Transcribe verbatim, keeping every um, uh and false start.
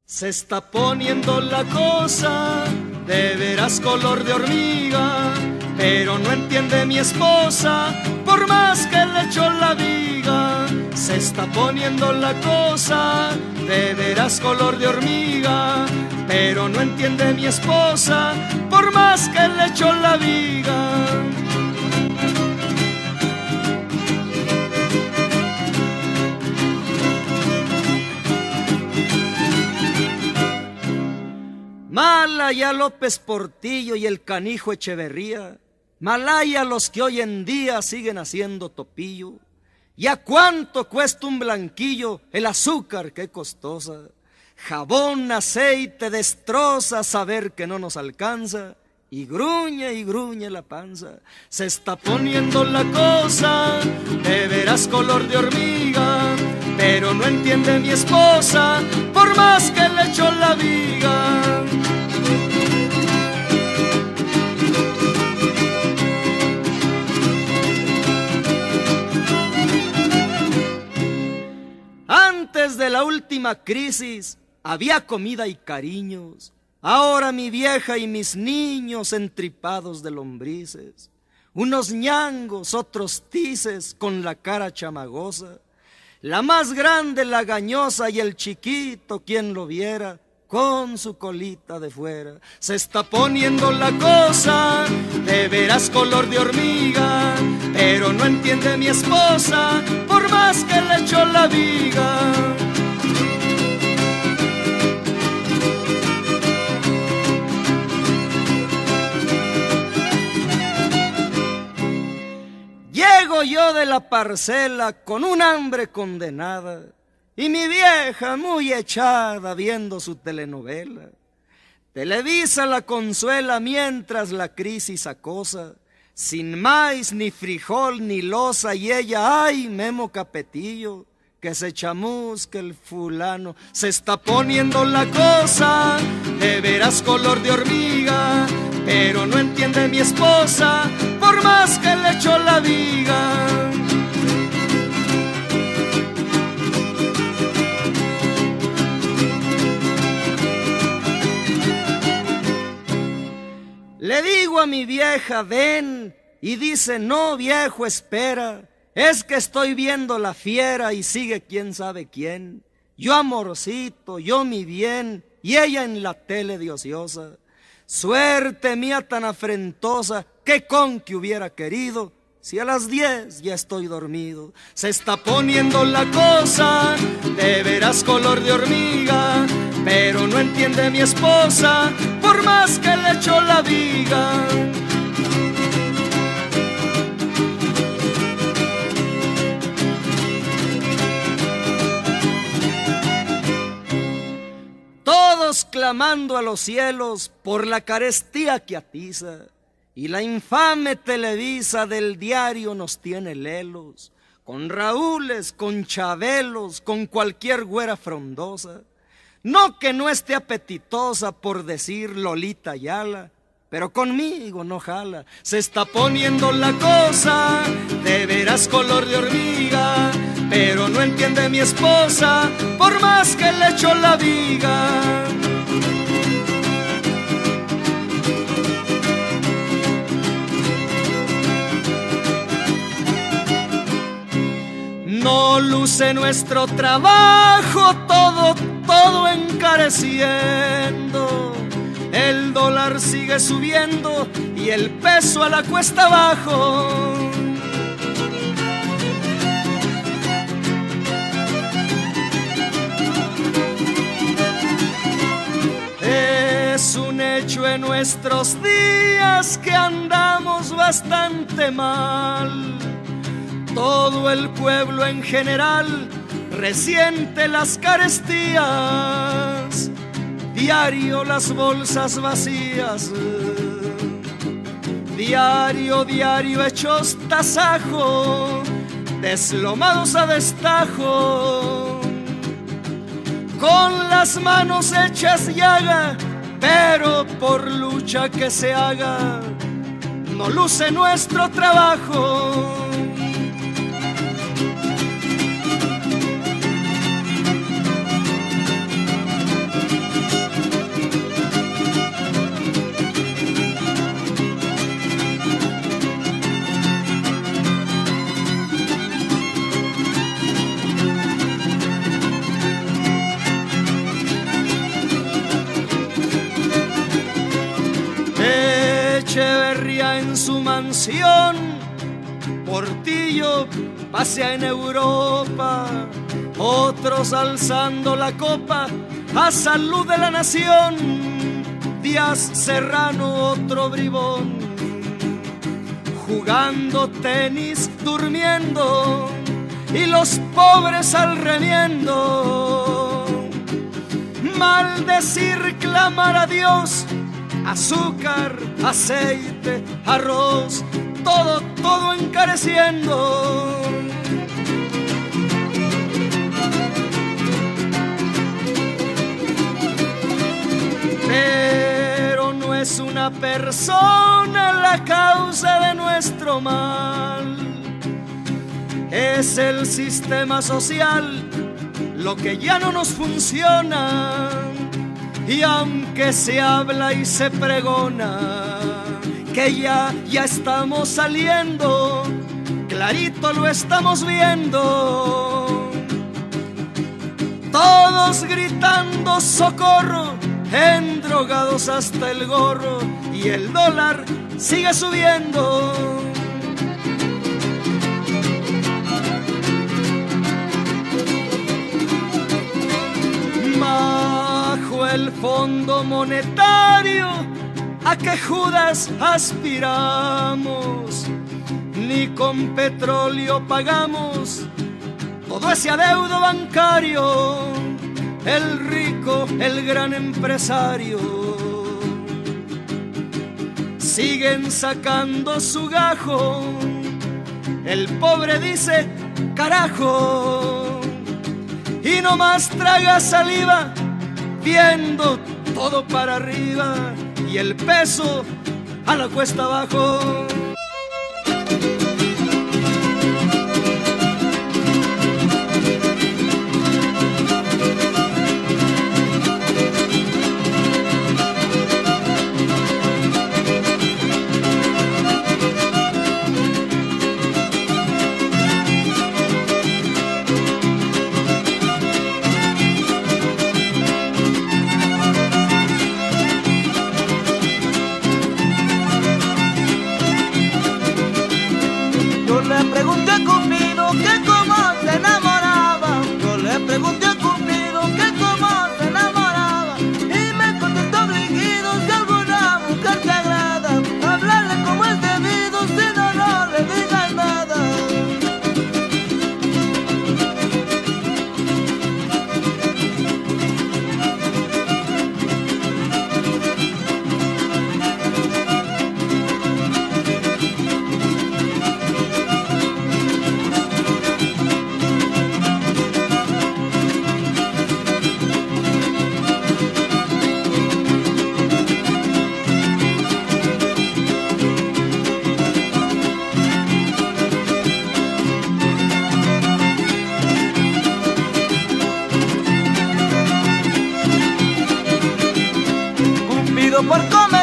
Se está poniendo la cosa de veras color de hormiga, pero no entiende mi esposa, por más que le echo la viga. Se está poniendo la cosa de veras color de hormiga, pero no entiende mi esposa, por más que le echo la viga. Malaya López Portillo y el canijo Echeverría, malaya los que hoy en día siguen haciendo topillo. ¿Y a cuánto cuesta un blanquillo? El azúcar, qué costosa. Jabón, aceite, destroza, saber que no nos alcanza. Y gruñe y gruñe la panza. Se está poniendo la cosa de veras color de hormiga, pero no entiende mi esposa, por más que le echo la viga. Antes de la última crisis había comida y cariños. Ahora mi vieja y mis niños entripados de lombrices, unos ñangos, otros tices con la cara chamagosa, la más grande lagañosa y el chiquito, quien lo viera, con su colita de fuera. Se está poniendo la cosa de veras color de hormiga, pero no entiende mi esposa, por más que le echo la viga. Llego yo de la parcela con un hambre condenada y mi vieja muy echada viendo su telenovela. Televisa la consuela mientras la crisis acosa, sin maíz, ni frijol, ni loza, y ella, ay, Memo Capetillo, que se chamusque el fulano. Se está poniendo la cosa de veras color de hormiga, pero no entiende mi esposa, por más que le echo la viga. Le digo a mi vieja, ven, y dice, no viejo, espera, es que estoy viendo la fiera y sigue quién sabe quién. Yo amorcito, yo mi bien, y ella en la tele de ociosa. Suerte mía tan afrentosa, que con que hubiera querido, si a las diez ya estoy dormido. Se está poniendo la cosa de veras color de hormiga, pero no entiende mi esposa, por más que le echo la viga. Todos clamando a los cielos por la carestía que atiza, y la infame Televisa del diario nos tiene lelos, con Raúles, con Chabelos, con cualquier güera frondosa. No que no esté apetitosa por decir Lolita Ayala, pero conmigo no jala. Se está poniendo la cosa de veras color de hormiga, pero no entiende mi esposa, por más que le echo la viga. No luce nuestro trabajo, todo, todo encareciendo. El dólar sigue subiendo y el peso a la cuesta abajo. Es un hecho en nuestros días que andamos bastante mal. Todo el pueblo en general resiente las carestías, diario las bolsas vacías, diario, diario hechos tasajo, deslomados a destajo, con las manos hechas llaga, pero por lucha que se haga, no luce nuestro trabajo. Echeverría en su mansión, Portillo pasea en Europa, otros alzando la copa a salud de la nación. Díaz Serrano, otro bribón, jugando tenis, durmiendo, y los pobres al remiendo. Maldecir, clamar a Dios, azúcar, aceite, arroz, todo, todo encareciendo. Pero no es una persona la causa de nuestro mal, es el sistema social lo que ya no nos funciona. Y aunque se habla y se pregona que ya, ya estamos saliendo, clarito lo estamos viendo. Todos gritando socorro, endrogados hasta el gorro, y el dólar sigue subiendo. Bajo el Fondo Monetario, ¿a qué Judas aspiramos? Ni con petróleo pagamos todo ese adeudo bancario. El rico, el gran empresario, siguen sacando su gajo. El pobre dice, carajo, y nomás traga saliva, viendo todo para arriba y el peso a la cuesta abajo. Por comer